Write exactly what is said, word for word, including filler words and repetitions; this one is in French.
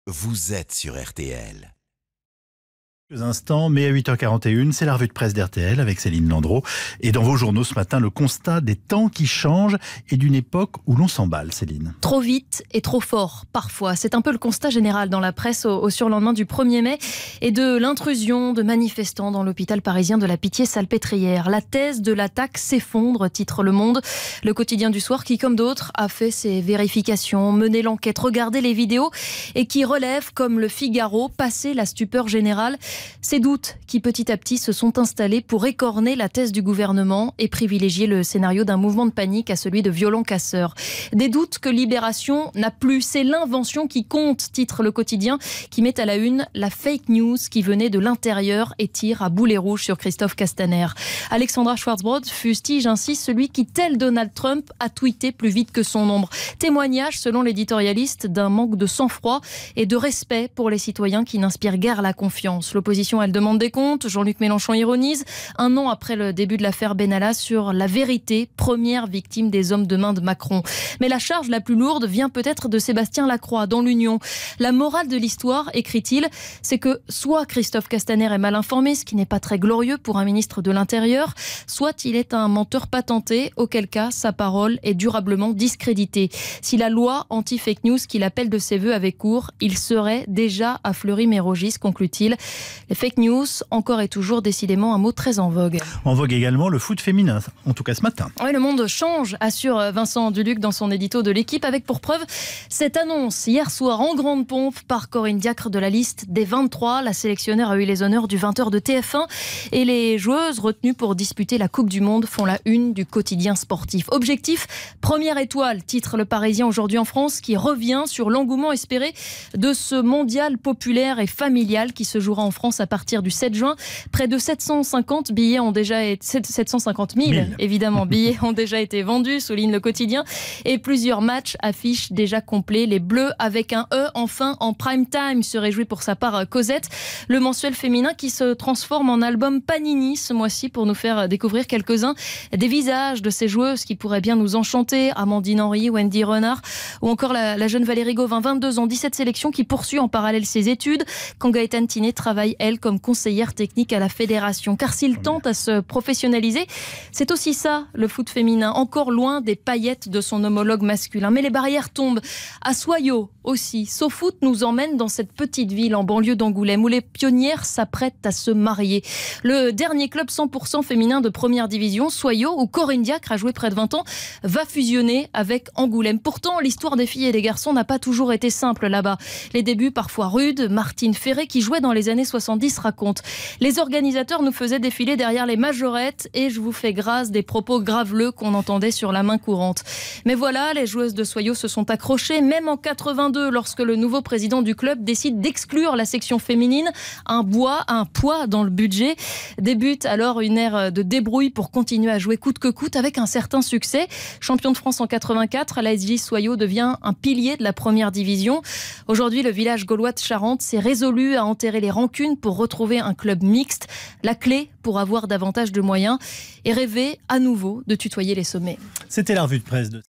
Vous êtes sur R T L. Quelques instants, mais à huit heures quarante et une, c'est la revue de presse d'R T L avec Céline Landreau. Et dans vos journaux ce matin, le constat des temps qui changent et d'une époque où l'on s'emballe, Céline. Trop vite et trop fort, parfois. C'est un peu le constat général dans la presse au, au surlendemain du premier mai et de l'intrusion de manifestants dans l'hôpital parisien de la Pitié-Salpêtrière. La thèse de l'attaque s'effondre, titre Le Monde. Le quotidien du soir qui, comme d'autres, a fait ses vérifications, mené l'enquête, regardé les vidéos et qui relève, comme le Figaro, passé la stupeur générale, ces doutes qui petit à petit se sont installés pour écorner la thèse du gouvernement et privilégier le scénario d'un mouvement de panique à celui de violents casseurs. Des doutes que Libération n'a plus. C'est l'invention qui compte, titre Le Quotidien, qui met à la une la fake news qui venait de l'intérieur et tire à boulet rouge sur Christophe Castaner. Alexandra Schwarzbrod fustige ainsi celui qui, tel Donald Trump, a tweeté plus vite que son ombre. Témoignage, selon l'éditorialiste, d'un manque de sang-froid et de respect pour les citoyens qui n'inspirent guère la confiance. L'opposition, elle demande des comptes. Jean-Luc Mélenchon ironise, un an après le début de l'affaire Benalla, sur la vérité, première victime des hommes de main de Macron. Mais la charge la plus lourde vient peut-être de Sébastien Lacroix, dans l'Union. La morale de l'histoire, écrit-il, c'est que soit Christophe Castaner est mal informé, ce qui n'est pas très glorieux pour un ministre de l'Intérieur, soit il est un menteur patenté, auquel cas sa parole est durablement discréditée. Si la loi anti-fake news qu'il appelle de ses voeux avait cours, il serait déjà à Fleury-Mérogis, conclut-il. Les fake news, encore et toujours décidément un mot très en vogue. En vogue également le foot féminin, en tout cas ce matin. Oui, le monde change, assure Vincent Duluc dans son édito de l'Équipe, avec pour preuve cette annonce hier soir en grande pompe par Corinne Diacre de la liste des vingt-trois. La sélectionneur a eu les honneurs du vingt heures de T F un et les joueuses retenues pour disputer la Coupe du Monde font la une du quotidien sportif. Objectif, première étoile, titre Le Parisien aujourd'hui en France, qui revient sur l'engouement espéré de ce mondial populaire et familial qui se jouera en France à partir du sept juin. Près de sept cent cinquante billets ont déjà été, sept cent cinquante mille évidemment, billets ont déjà été vendus, souligne Le Quotidien, et plusieurs matchs affichent déjà complets. Les Bleus avec un E, enfin en prime time, se réjouit pour sa part Cosette, le mensuel féminin qui se transforme en album Panini ce mois-ci pour nous faire découvrir quelques-uns des visages de ces joueuses qui pourraient bien nous enchanter. Amandine Henry, Wendy Renard ou encore la, la jeune Valérie Gauvin, vingt-deux ans, dix-sept sélections, qui poursuit en parallèle ses études quand Gaëtane Tinet travaille, elle, comme conseillère technique à la fédération. Car s'il tente à se professionnaliser, c'est aussi ça, le foot féminin, encore loin des paillettes de son homologue masculin. Mais les barrières tombent. À Soyaux aussi, SoFoot nous emmène dans cette petite ville en banlieue d'Angoulême où les pionnières s'apprêtent à se marier. Le dernier club cent pour cent féminin de première division, Soyaux, où Corinne Diacre a joué près de vingt ans, va fusionner avec Angoulême. Pourtant, l'histoire des filles et des garçons n'a pas toujours été simple là-bas. Les débuts parfois rudes, Martine Ferré, qui jouait dans les années soixante-dix, raconte: les organisateurs nous faisaient défiler derrière les majorettes et je vous fais grâce des propos graveleux qu'on entendait sur la main courante. Mais voilà, les joueuses de Soyaux se sont accrochées, même en quatre-vingt-deux, lorsque le nouveau président du club décide d'exclure la section féminine. Un bois, un poids dans le budget. Débute alors une ère de débrouille pour continuer à jouer coûte que coûte avec un certain succès. Champion de France en quatre-vingt-quatre, la S J Soyaux devient un pilier de la première division. Aujourd'hui, le village gaulois de Charente s'est résolu à enterrer les rancunes pour retrouver un club mixte. La clé pour avoir davantage de moyens et rêver à nouveau de tutoyer les sommets. C'était la revue de presse de